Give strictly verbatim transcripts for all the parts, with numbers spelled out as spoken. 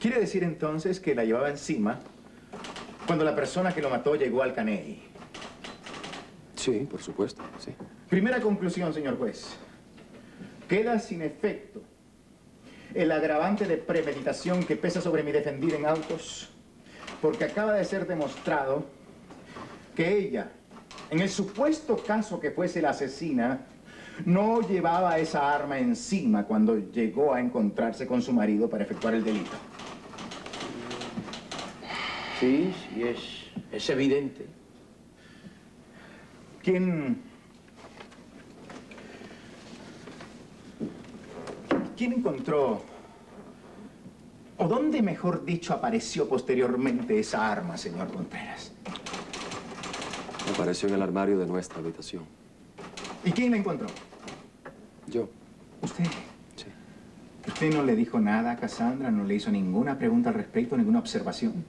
Quiere decir entonces que la llevaba encima cuando la persona que lo mató llegó al Caney. Sí, por supuesto, sí. Primera conclusión, señor juez. Queda sin efecto el agravante de premeditación que pesa sobre mi defendida en autos, porque acaba de ser demostrado que ella, en el supuesto caso que fuese la asesina, no llevaba esa arma encima cuando llegó a encontrarse con su marido para efectuar el delito. Sí, sí, es, es evidente. ¿Quién... ¿Quién encontró, o dónde, mejor dicho, apareció posteriormente esa arma, señor Contreras? Apareció en el armario de nuestra habitación. ¿Y quién la encontró? Yo. ¿Usted? Sí. ¿Usted no le dijo nada a Cassandra? ¿No le hizo ninguna pregunta al respecto, ninguna observación?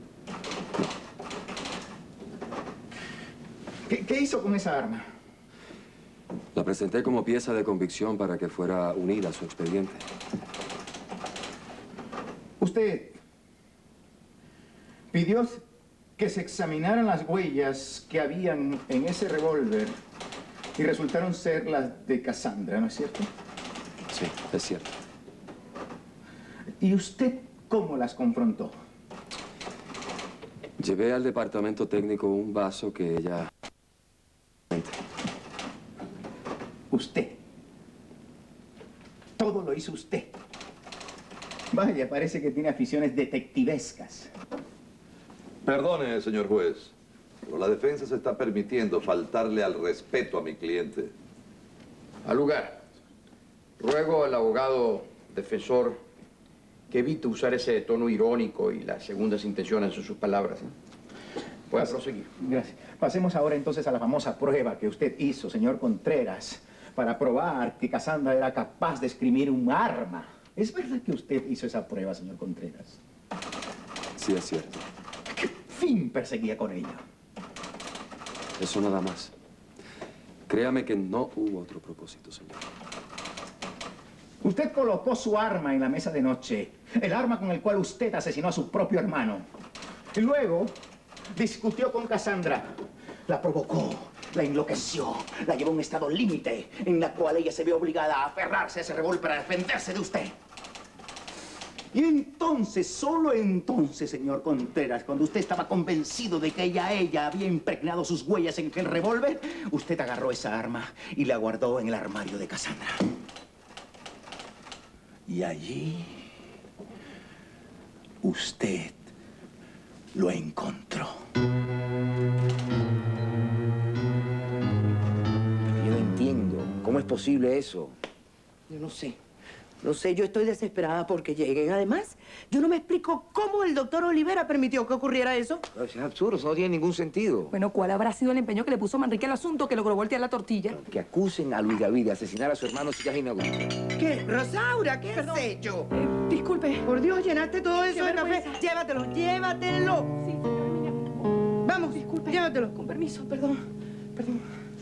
¿Qué, qué hizo con esa arma? La presenté como pieza de convicción para que fuera unida a su expediente. Usted pidió que se examinaran las huellas que habían en ese revólver y resultaron ser las de Cassandra, ¿no es cierto? Sí, es cierto. ¿Y usted cómo las confrontó? Llevé al departamento técnico un vaso que ella... Usted. Todo lo hizo usted. Vaya, parece que tiene aficiones detectivescas. Perdone, señor juez, pero la defensa se está permitiendo faltarle al respeto a mi cliente. Al lugar. Ruego al abogado defensor que evite usar ese tono irónico y las segundas intenciones en sus palabras. ¿eh? Puede proseguir. Gracias. Pasemos ahora entonces a la famosa prueba que usted hizo, señor Contreras, para probar que Cassandra era capaz de esgrimir un arma. ¿Es verdad que usted hizo esa prueba, señor Contreras? Sí, es cierto. ¿Qué fin perseguía con ella? Eso nada más. Créame que no hubo otro propósito, señor. Usted colocó su arma en la mesa de noche, el arma con el cual usted asesinó a su propio hermano. Y luego discutió con Cassandra, la provocó, la enloqueció, la llevó a un estado límite en la cual ella se vio obligada a aferrarse a ese revólver para defenderse de usted. Y entonces, solo entonces, señor Contreras, cuando usted estaba convencido de que ella, ella había impregnado sus huellas en aquel revólver, usted agarró esa arma y la guardó en el armario de Cassandra. Y allí, usted lo encontró. Yo no entiendo. ¿Cómo es posible eso? Yo no sé. No sé, yo estoy desesperada porque lleguen. Además, yo no me explico cómo el doctor Olivera permitió que ocurriera eso. Eso es absurdo, eso no tiene ningún sentido. Bueno, ¿cuál habrá sido el empeño que le puso Manrique al asunto que logró voltear la tortilla? Que acusen a Luis David de asesinar a su hermano si ya es inaudito. ¿Qué? Rosaura, ¿qué Perdón. has hecho? Eh, disculpe. Por Dios, llenaste todo Qué eso de café. vergüenza. Llévatelo, llévatelo. Sí, señora Emilia. Vamos, Disculpe. llévatelo. Con permiso, perdón. Perdón.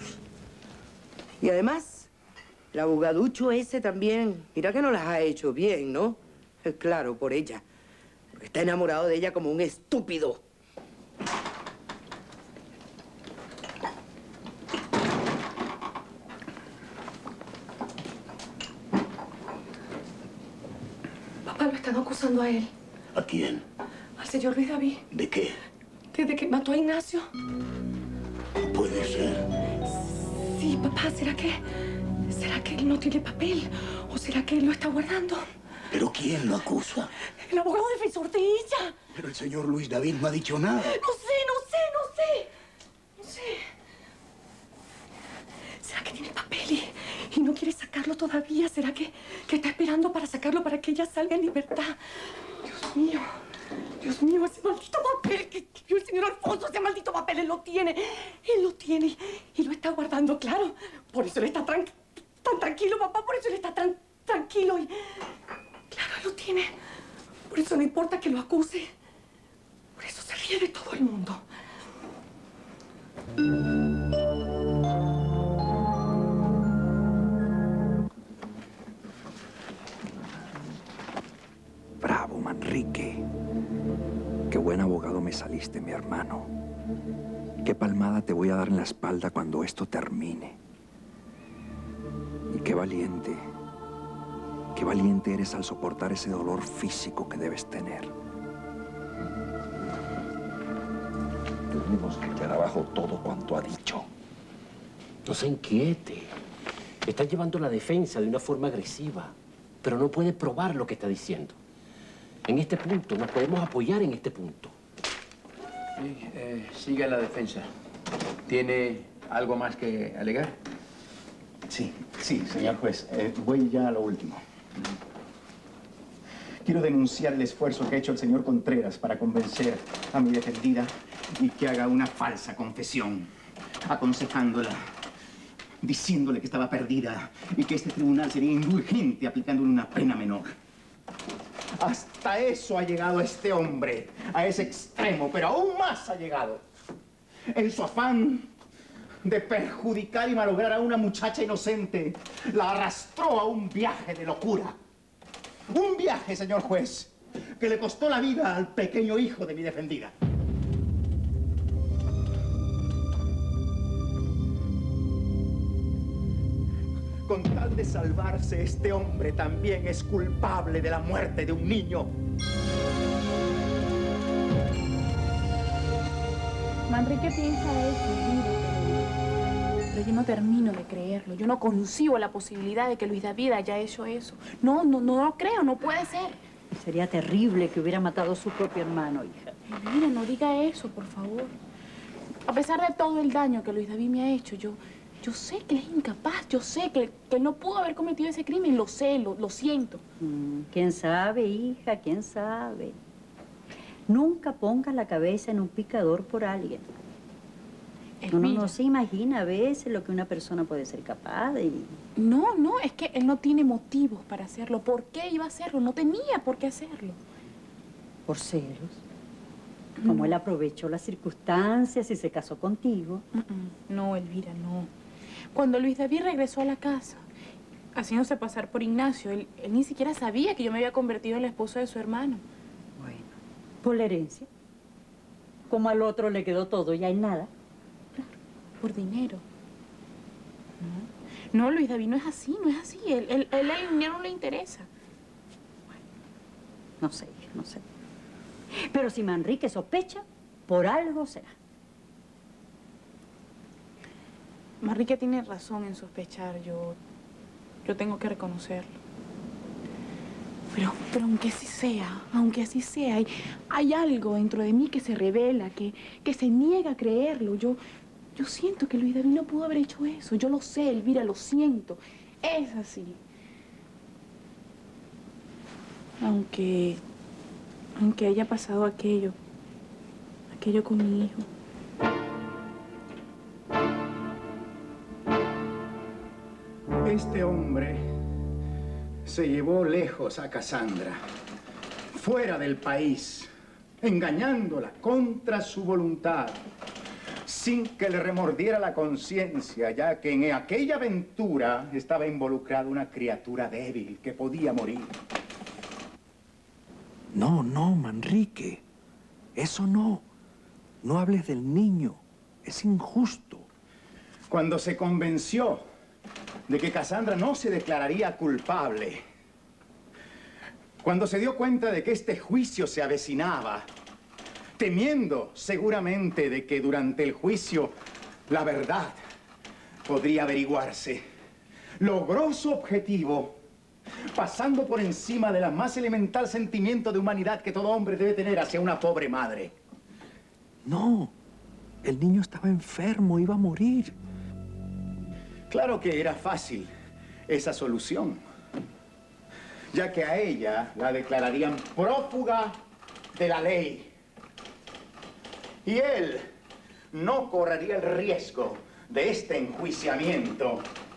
Y además, el abogaducho ese también, mira que no las ha hecho bien, ¿no? Es claro, por ella. Porque está enamorado de ella como un estúpido. Papá, lo están acusando a él. ¿A quién? Al señor Luis David. ¿De qué? Desde que mató a Ignacio. No puede ser. Sí, papá, ¿será que... ¿Será que él no tiene papel? ¿O será que él lo está guardando? ¿Pero quién lo acusa? El abogado defensor de ella. Pero el señor Luis David no ha dicho nada. No sé, no sé, no sé. No sé. ¿Será que tiene el papel y, y no quiere sacarlo todavía? ¿Será que, que está esperando para sacarlo para que ella salga en libertad? Dios mío. Dios mío, ese maldito papel que vio el señor Alfonso, ese maldito papel, él lo tiene. Él lo tiene y lo está guardando, claro. Por eso él está tran tan tranquilo, papá, por eso él está tan tranquilo. Y, claro, él lo tiene. Por eso no importa que lo acuse. Por eso se ríe de todo el mundo. Bravo, Manrique. Qué buen abogado me saliste, mi hermano. Qué palmada te voy a dar en la espalda cuando esto termine. Y qué valiente, qué valiente eres al soportar ese dolor físico que debes tener. Tenemos que echar abajo todo cuanto ha dicho. No se inquiete. Está llevando la defensa de una forma agresiva, pero no puede probar lo que está diciendo. En este punto, nos podemos apoyar en este punto. Sí, eh, siga la defensa. ¿Tiene algo más que alegar? Sí, sí, señor juez. Eh, voy ya a lo último. Quiero denunciar el esfuerzo que ha hecho el señor Contreras para convencer a mi defendida y que haga una falsa confesión, aconsejándola, diciéndole que estaba perdida y que este tribunal sería indulgente aplicándole una pena menor. Hasta eso ha llegado este hombre, a ese extremo, pero aún más ha llegado. En su afán de perjudicar y malograr a una muchacha inocente, la arrastró a un viaje de locura. Un viaje, señor juez, que le costó la vida al pequeño hijo de mi defendida. Con tal de salvarse, este hombre también es culpable de la muerte de un niño. Manrique piensa eso, mire, pero yo no termino de creerlo. Yo no concibo la posibilidad de que Luis David haya hecho eso. No, no, no lo creo, no puede ser. Sería terrible que hubiera matado a su propio hermano, hija. Mira, no diga eso, por favor. A pesar de todo el daño que Luis David me ha hecho, yo... Yo sé que él es incapaz, yo sé que, que él no pudo haber cometido ese crimen, lo sé, lo, lo siento. Mm, ¿quién sabe, hija? ¿Quién sabe? Nunca pongas la cabeza en un picador por alguien. Uno no se imagina a veces lo que una persona puede ser capaz de... No, no, es que él no tiene motivos para hacerlo. ¿Por qué iba a hacerlo? No tenía por qué hacerlo. ¿Por celos? Como No. él aprovechó las circunstancias y se casó contigo. Mm-mm. No, Elvira, no. Cuando Luis David regresó a la casa, haciéndose pasar por Ignacio, él, él ni siquiera sabía que yo me había convertido en la esposa de su hermano. Bueno, por la herencia. Como al otro le quedó todo y hay nada. Claro, por dinero. No, no, Luis David no es así, no es así. Él, él, él el dinero no le interesa. Bueno, no sé, hija, no sé. Pero si Manrique sospecha, por algo será. Manrique tiene razón en sospechar, yo, yo tengo que reconocerlo. Pero, pero aunque así sea, aunque así sea, hay, hay algo dentro de mí que se revela, que, que se niega a creerlo. Yo, yo siento que Luis David no pudo haber hecho eso. Yo lo sé, Elvira, lo siento. Es así. Aunque, aunque haya pasado aquello, aquello con mi hijo. Este hombre se llevó lejos a Cassandra, fuera del país, engañándola contra su voluntad, sin que le remordiera la conciencia, ya que en aquella aventura estaba involucrada una criatura débil que podía morir. No, no, Manrique. Eso no. No hables del niño. Es injusto. Cuando se convenció de que Cassandra no se declararía culpable, cuando se dio cuenta de que este juicio se avecinaba, temiendo seguramente de que durante el juicio la verdad podría averiguarse, logró su objetivo pasando por encima del más elemental sentimiento de humanidad que todo hombre debe tener hacia una pobre madre. No, el niño estaba enfermo, iba a morir. Claro que era fácil esa solución, ya que a ella la declararían prófuga de la ley. Y él no correría el riesgo de este enjuiciamiento.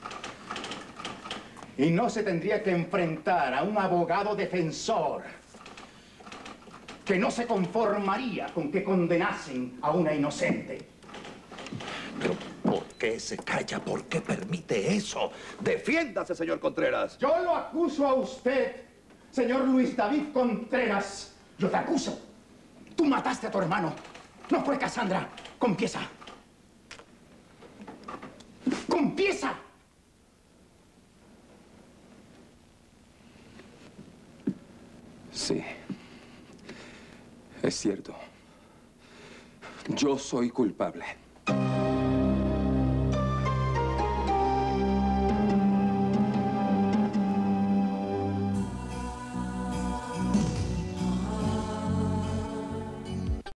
Y no se tendría que enfrentar a un abogado defensor que no se conformaría con que condenasen a una inocente. Pero, ¿por qué se calla? ¿Por qué permite eso? ¡Defiéndase, señor Contreras! Yo lo acuso a usted, señor Luis David Contreras. Yo te acuso. Tú mataste a tu hermano. No fue Cassandra. Confiesa. ¡Confiesa! Sí. Es cierto. Yo soy culpable.